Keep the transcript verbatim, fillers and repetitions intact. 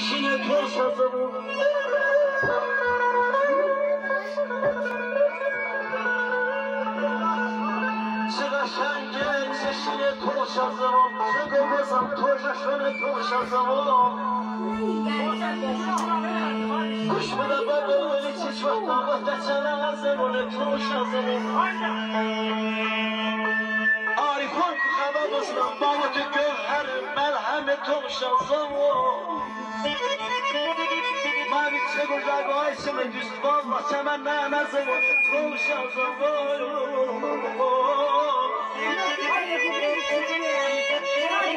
چشین تو شازمون چه قشنگه چشین تو شازمون چه گوزم تو جشن تو شازمون گوش بده بابایی چیچ وقتا وقتا چنه زمون تو شازمون آریفان که خبر بستم بابا تو گوهر ملهم تو شازمون من چه گرگ های چمه دوست والله چمن نه زمون تو شازمون